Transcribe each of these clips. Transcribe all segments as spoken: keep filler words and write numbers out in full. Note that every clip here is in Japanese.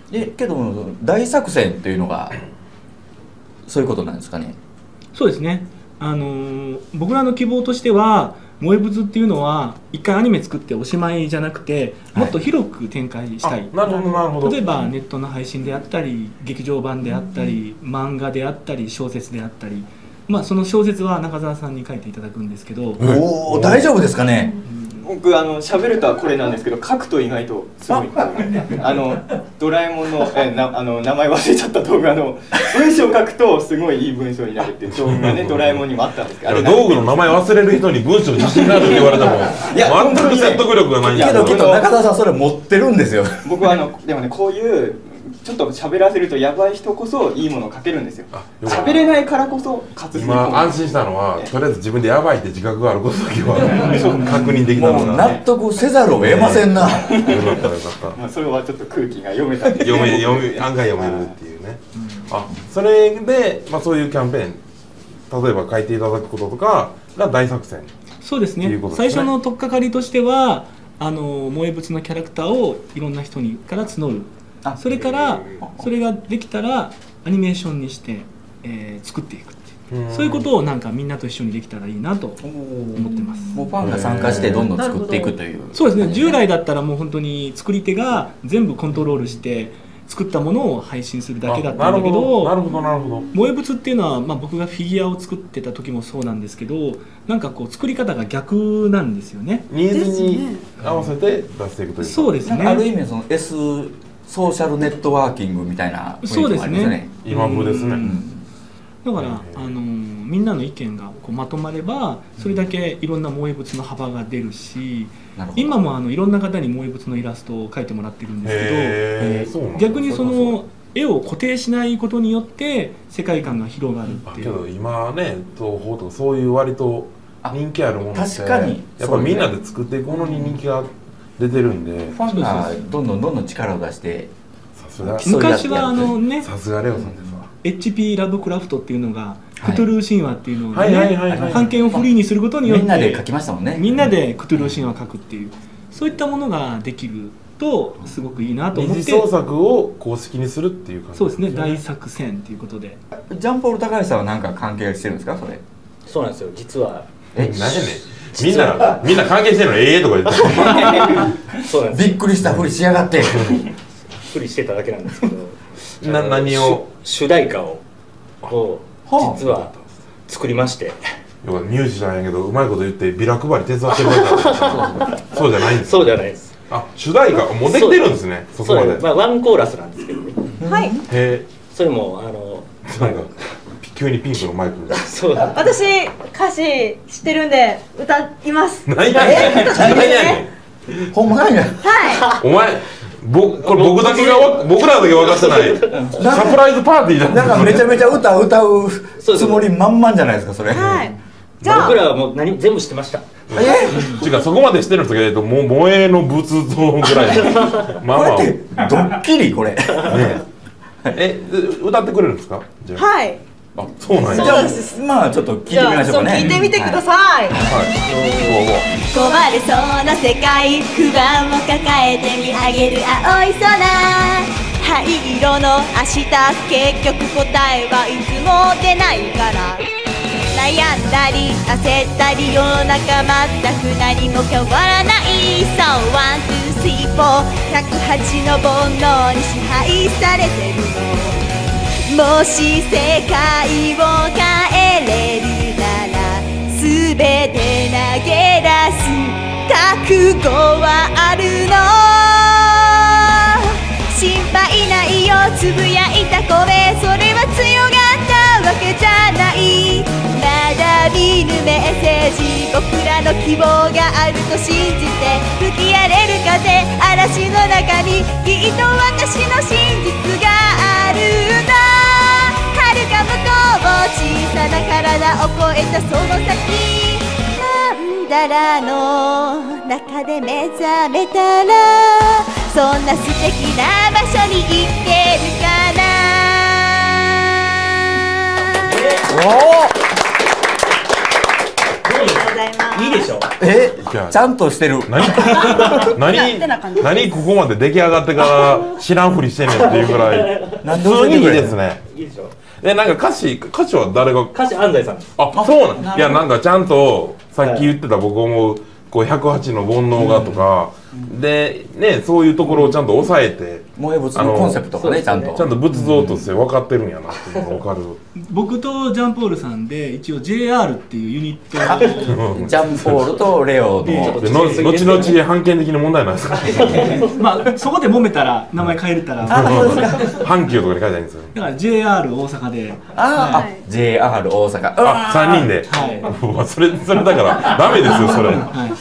えけど大作戦っていうのがそういうことなんですかね。 そうですね、あのー、僕らの希望としては萌え仏っていうのは一回アニメ作っておしまいじゃなくて、もっと広く展開したい、はい、 なるほどなるほど。 例えばネットの配信であったり劇場版であったり、うん、漫画であったり小説であったり、まあ、その小説は中澤さんに書いていただくんですけど、 おお大丈夫ですかね。 僕あの喋るとはこれなんですけど、書くと意外とすごいあのドラえもんのえなあの名前忘れちゃった動画の文章を書くとすごいいい文章になるっていう道具がねドラえもんにもあったんですけど、 道具の名前忘れる人に文章自信があるって言われても全く説得力がないんだけどけど中澤さんそれ持ってるんですよ。 僕はあのでもねこういうちょっと喋らせるとやばい人こそいいものを書けるんですよ。喋れないからこそ活今安心したのは、とりあえず自分でやばいって自覚があることだけは確認できたのが納得せざるを得ませんな。 よかったよかった。 まあそれはちょっと空気が読めた読め読め案外読めるっていうね。あ、それでまあそういうキャンペーン、例えば書いていただくこととかが大作戦。 そうですね。最初の取っかかりとしてはあの萌え仏のキャラクターをいろんな人にから募る。それからそれができたらアニメーションにして、えー、作っていくっていう、そういうことをなんかみんなと一緒にできたらいいなと思ってます。 もうファンが参加してどんどん作っていくという。 そうですね。従来だったらもう本当に作り手が全部コントロールして作ったものを配信するだけだったんだけど、 なるほどなるほど。 萌え仏っていうのは、まあ、僕がフィギュアを作ってた時もそうなんですけど、なんかこう作り方が逆なんですよね。 ニーズに合わせて出していくという。 そうですね。 ある意味その Sソーシャルネットワーキングみたいな雰囲気もありますね。 今風ですね。 だから、あのみんなの意見がこうまとまればそれだけいろんな萌え仏の幅が出るし、今もあのいろんな方に萌え仏のイラストを描いてもらってるんですけど、逆にその絵を固定しないことによって世界観が広がるっていう。 けど今ね東宝とかそういう割と人気あるものって確かにやっぱみんなで作っていくものに人気が出てるんで、 ファンがどんどんどんどん力を出して、 昔はあのね、 さすがレオさんですわ。 エイチピー ラブクラフトっていうのがクトゥルー神話っていうのをね、版権をフリーにすることによってみんなで書きましたもんね。 みんなでクトゥルー神話を書くっていう、そういったものができるとすごくいいなと思って。 二次創作を公式にするっていう感じ。 そうですね。大作戦っていうことで。 ジャンポール高橋さんは何か関係してるんですかそれ。 そうなんですよ。実は。 え、何やねん。みんなみんな関係してるのええとか言ってそうなんです。 びっくりしたふりしやがってふりしてただけなんですけどな何を主題歌をを実は作りまして、 ミュージシャンやけどうまいこと言ってビラ配り手伝ってるからそうじゃないんです。 そうじゃないです。 あ、主題歌もうできてるんですね。そこまで。 まあワンコーラスなんですけどね。 はい。 へえ。 それもあのなんか急にピンクのマイク。 そうだ。 私歌詞知ってるんで歌います。 何やねん。何やねん。ほんまなんや。 はい。 お前、僕これ僕だけが僕らだけ分かってないサプライズパーティーじゃん。 なんかめちゃめちゃ歌歌うつもり満々じゃないですかそれ。 はい。 じゃあ僕らはもう何全部知ってました。 え？違う、そこまでしてる人がいるともう萌えの仏像ぐらい。 まあまあ。これってドッキリこれ。ね。 え、歌ってくれるんですか？ はい。 あ、そうなんや。 じゃあまあちょっと聞いてみましょうかね。 聞いてみてください。 はい。 壊れそうな世界、不安を抱えて見上げる青い空、灰色の明日、結局答えはいつも出ないから。悩んだり焦ったり世の中全く何も変わらない。 So one two three four ひゃくはちの煩悩に支配されてるの。もし世界を変えれるなら全て投げ出す覚悟はあるの。心配ないよつぶやいた声、それは強がったわけじゃない。まだ見ぬメッセージ、僕らの希望があると信じて吹き荒れる風、嵐の中にきっと私の真実があるんだ。遥か向こう小さな体を越えたその先、マンダラの中で目覚めたらそんな素敵な場所に行けるかな。 おおざいます。 いいでしょ。 えちゃんとしてる。 何何何ここまで出来上がってから知らんふりしてんねんっていうぐらい普通にいいですね。 いいでしょ。 えなんか歌詞歌詞は誰が歌詞安西さん。 あそうなんいやなんかちゃんとさっき言ってた僕思うこうひゃくはちの煩悩がとか、うん、でねそういうところをちゃんと抑えて萌え仏のコンセプトがねちゃんとちゃんと仏像として分かってるんやなっていうのが分かる。 僕とジャンポールさんで一応 ジェイアール っていうユニットジャンポールとレオのでの後々判権的な問題なんですかまあそこで揉めたら名前変えれたら阪急とかに書いてあるんですよ。 だから ジェイアール 大阪でああ ジェイアール 大阪あさんにんではいそれそれだからダメですよそれ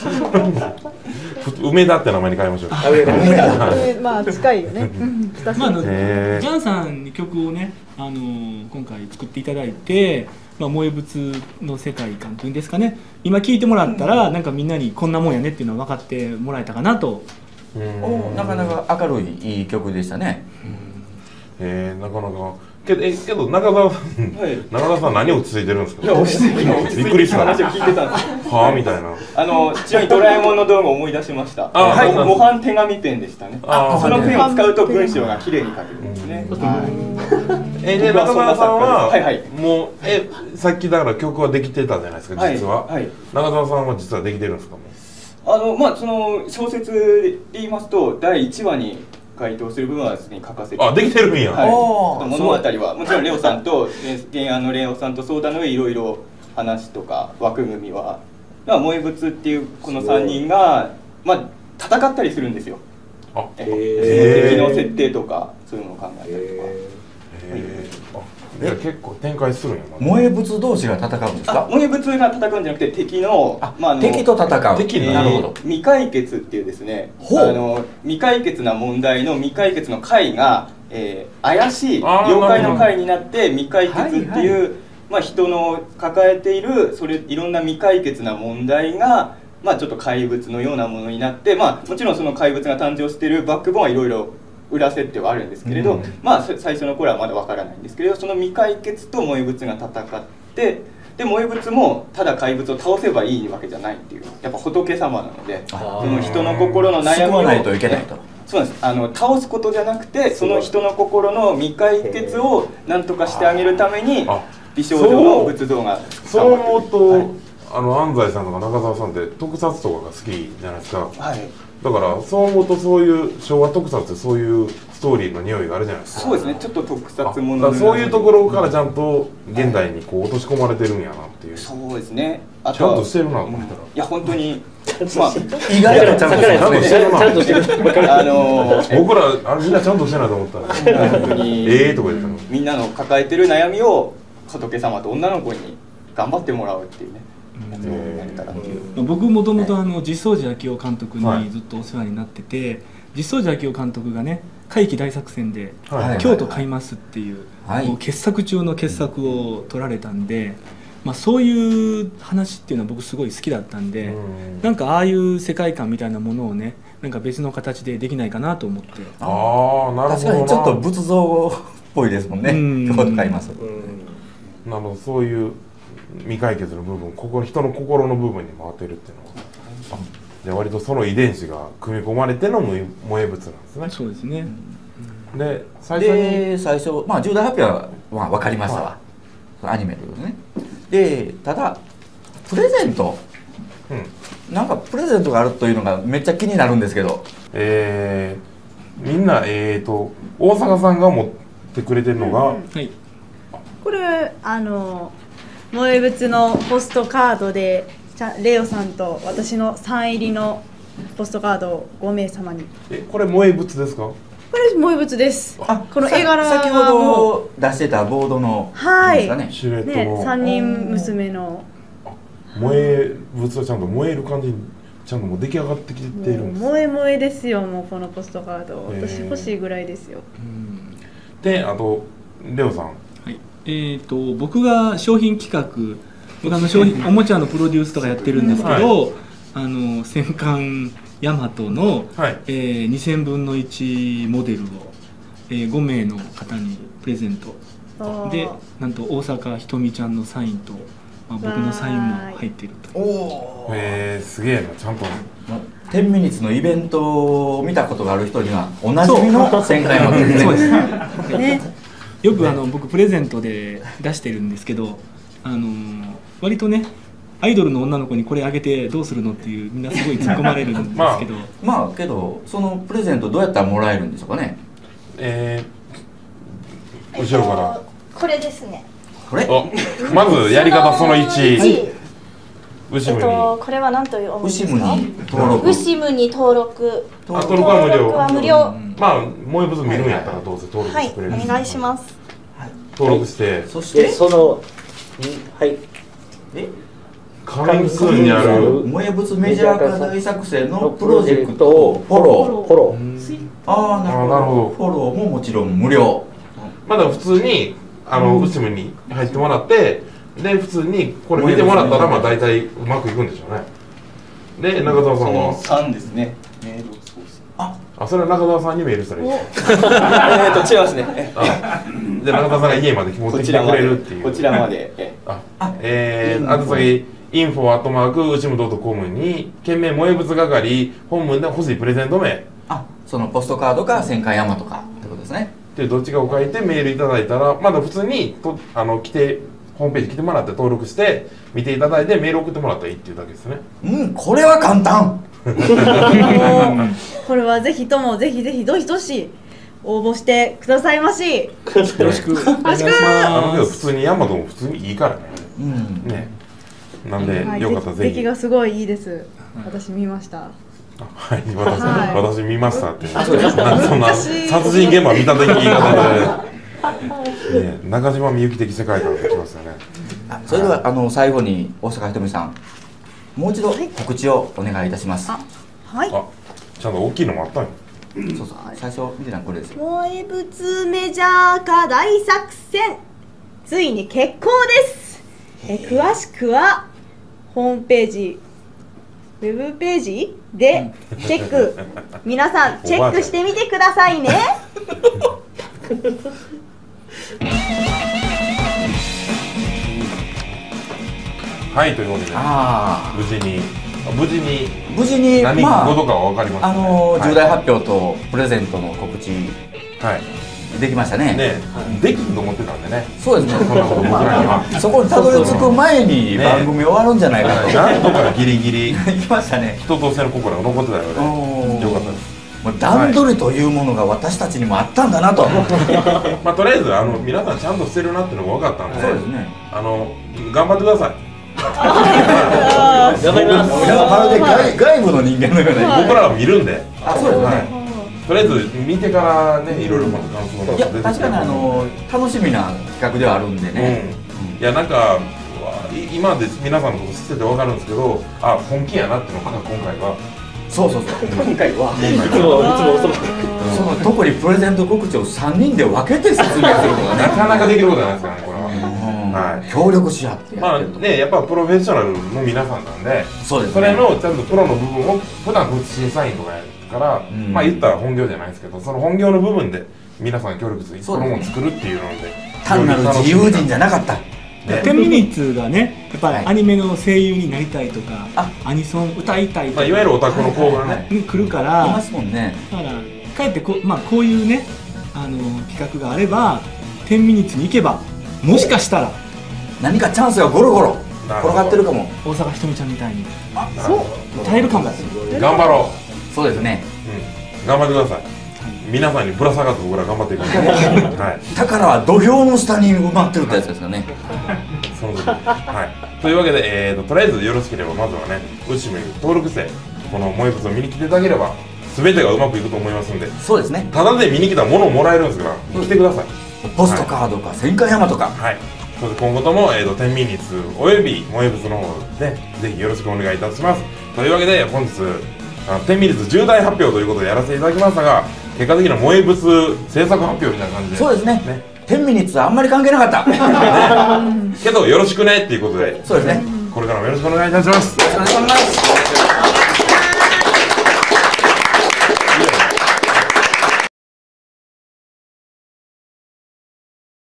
梅田って名前に変えましょう。 まあ近いよね。 まああのジャンさんに曲をねあの今回作っていただいて、まあ萌え仏の世界観というんですかね。今聴いてもらったらなんかみんなにこんなもんやねっていうのは分かってもらえたかなと。 おなかなか明るいいい曲でしたね。 えー、なかなかけどえけど中澤さん、はい、中澤さん何落ち着いてるんですか。 いや落ち着いてびっくりした話を聞いてたんですはあみたいな。 あのちなみにドラえもんの道具を思い出しました。 あはい模範手紙ペンでしたね。あそのペンを使うと文章が綺麗に書けるんですね。 えで中澤さんははいはいもうえさっきだから曲はできてたじゃないですか実は。 はいはい、 中澤さんは実はできてるんですかもう。 あのまあその小説で言いますとだいいちわに回答する部分はすでに書かせてあできてるんや。 はい、物語はもちろんレオさんと原案のレオさんと相談の上いろいろ話とか枠組みは萌え仏っていうこのさんにんがまあ戦ったりするんですよ。あえ敵の設定とかそういうのを考えたりとか。 へえ結構展開するんやな。 萌え仏同士が戦うんですか。 萌え仏が戦うんじゃなくて敵のまあ敵と戦う。 敵なるほど。 未解決っていうですねあの未解決な問題の未解決の解が、えー、怪しい妖怪の解になって未解決っていう、はいはい、まあ人の抱えているそれいろんな未解決な問題がまあちょっと怪物のようなものになってまあもちろんその怪物が誕生しているバックボーンはいろいろ裏設定はあるんですけれど、うん、まあ最初の頃はまだわからないんですけれどその未解決と萌え仏が戦ってで萌え仏もただ怪物を倒せばいいわけじゃないっていうやっぱ仏様なのでその人の心の悩みをないといけないと。 そうなんですあの倒すことじゃなくてその人の心の未解決を何とかしてあげるために美少女の仏像がそう思うと、はい、あの安西さんとか中澤さんって特撮とかが好きじゃないですか。はいだからそう思うとそういう昭和特撮ってそういうストーリーの匂いがあるじゃないですか。 そうですねちょっと特撮ものそういうところからちゃんと現代にこう落とし込まれてるんやなっていう。 そうですねあとちゃんとしてるなと思ったら、うん、いや本当にまあ意外とちゃんとしてるな。ちゃんとしてるあのー、僕らあみんなちゃんとしてないと思ったら本当にええとか言ったのみんなの抱えてる悩みを仏様と女の子に頑張ってもらうっていうね僕もともと実相寺昭夫監督にずっとお世話になってて、はい、実相寺昭夫監督がね「怪奇大作戦」で「京都買います」っていう、はい、もう傑作中の傑作を撮られたんで、まあ、そういう話っていうのは僕すごい好きだったんで、うん、なんかああいう世界観みたいなものをねなんか別の形でできないかなと思って。 ああなるほどな。 確かにちょっと仏像っぽいですもんね京都買います。 なるほどそういう未解決の部分心人の心の部分に回ってるっていうのはじゃあ割とその遺伝子が組み込まれての萌え仏なんですね。 そうですね。 で最初に最初まあ重大発表はまあ分かりましたわ、はい、アニメですね。でただプレゼント、うん、なんかプレゼントがあるというのがめっちゃ気になるんですけどえー、みんなえーと大阪さんが持ってくれてるのが、うんうんはい、 これあの萌え仏のポストカードでレオさんと私のサイン入りのポストカードをごめいさまに。 えこれ萌え仏ですか。 これ萌え仏です。あこの絵柄が先ほど出してたボードのはいですかね。シルエットのね三人娘の萌え仏はちゃんと燃える感じにちゃんともう出来上がってきているんです。 萌え萌えですよもうこのポストカード私欲しいぐらいですよ。 であとレオさん。 えー、と僕が商品企画僕あの商品おもちゃのプロデュースとかやってるんですけど、はい、あの戦艦ヤマトの、はいえー、にせんぶんのいちモデルを、えー、ごめいの方にプレゼントでなんと大阪ひとみちゃんのサインとまあ、僕のサインも入っていると。 おお。 へえ、すげえな、ちゃんと。 テンミニッツのイベントを見たことがある人にはおなじみの旋回山ですね。そうですね。よくあの僕プレゼントで出してるんですけど、あの割とねアイドルの女の子にこれあげてどうするのっていうみんなすごい突っ込まれるんですけど、まあ、 まあけどそのプレゼントどうやったらもらえるんでしょうかね。 えー、後ろから、 えっと、これですね。 これ？ まずやり方そのいち。 牛むに、えっと、これは何という牛むに登録。 牛むに登録。 あ、登録は無料。 登録は無料。 まあ萌え物見るんやったらどうせ登録してくれる。 はい、お願いします。 登録して、 そしてそのはい。 え？ カミングスーンにある萌え物メジャー化大作戦のプロジェクトをフォロー。 フォロー。 ああ、なるほど。フォローももちろん無料。 まだ普通にあの牛むに入ってもらって。で普通にこれ見てもらったらまあ大体うまくいくんでしょうね。で中澤さんはさんですね。メールを少し。 あ、あそれは中澤さんにメールしたらいい。えっと違いますね。 で中澤さんが家まで持ってきてくれるっていう。 こちらまで。 あ、えー、あと先インフォアットマークうちむドットコムに件名萌え物係本文で欲しいプレゼント名。 あ、そのポストカードか旋回山とかってことですね。 でどっちかを書いてメールいただいたらまだ普通にとあの来て。ホームページ来てもらって登録して見ていただいてメール送ってもらったらいいっていうだけですね。 うん、これは簡単。 これはぜひともぜひぜひどしどし応募してくださいまし。よろしくお願いします。 あのけど普通にヤマトも普通にいいからね。 うん、 ね。なんで、はい、よかったらぜひ。 出来がすごいいいです。私見ました。 はい、私、はい、私見ましたって。 あ、そうですか。そんな殺人現場見た時言い方で。ね、中島みゆき的世界観がきますよね。 あ、それではあの最後に大阪ひとみさん、もう一度告知をお願いいたします。 あ、はい。 あ、ちゃんと大きいのもあったんよ。 そうそう、最初見てたこれですよ。 萌え物メジャー化大作戦、ついに決行です。え詳しくはホームページ、ウェブページでチェック。皆さんチェックしてみてくださいね。 はい、というわけで無事に無事に無事に何事かは分かりましたね。 あの重大発表とプレゼントの告知できましたね。 ね、できると思ってたんでね。 そうですね。 そんなこと僕らにはそこにたどり着く前に番組終わるんじゃないかと。 なんとかギリギリいきましたね。 人としての心が残ってたのでよかったです。 段取りというものが私たちにもあったんだなと。 まあとりあえずあの皆さんちゃんとしてるなっていうのが分かったんで、 そうですね。 あの頑張ってください。 頑張ります。 まるで外外部の人間のような。 僕らは見るんで。 あ、そうですね。 とりあえず見てからね、いろいろまた感想が出てくる。 いや確かにあの楽しみな企画ではあるんでね。 いやなんか今まで皆さんのこと知ってて分かるんですけど、あ本気やなっていうのが今回は。 そうそうそう。 今回は。 いつもいつも遅く。 その特にプレゼント告知をさんにんで分けて説明するのがなかなかできることじゃないですかねこれは。 はい。協力し合ってまあねやっぱプロフェッショナルの皆さんなんで、 そうです。 それのちゃんとプロの部分を普段審査員とかやるから、まあ言ったら本業じゃないですけど、その本業の部分で皆さん協力してこのものを作るっていうので、 単なる自由人じゃなかった。 テンミニッツがね、やっぱりアニメの声優になりたいとか、アニソン歌いたいとか、 いわゆるオタクの子がね来るから、 いますもんね。 だからかえってこまあこういうねあの企画があれば、テンミニッツに行けばもしかしたら何かチャンスがゴロゴロ転がってるかも。 大阪ひとみちゃんみたいに、そう歌えるかも。 頑張ろう。そうですね。 頑張ってください。皆さんにぶら下がって僕ら頑張っていく。はい。 宝は土俵の下に埋まってるってやつですよね。 その時。はい。というわけで、えーと、とりあえずよろしければまずはね、うちむに登録してこの萌え物を見に来ていただければ全てがうまくいくと思いますんで。 そうですね。 ただで見に来たものをもらえるんですから来てください。 ポストカードか旋回山とか。 はい。そして今後とも、えーと、テンミニッツおよび萌え物の方でぜひよろしくお願いいたします。というわけで本日テンミニッツ重大発表ということでやらせていただきましたが、結果的には萌え物制作発表みたいな感じで。 そうですね。ね、テンミニッツはあんまり関係なかった。 ね、けどよろしくねっていうことで。 そうですね。 これからもよろしくお願いいたします。 よろしくお願いします。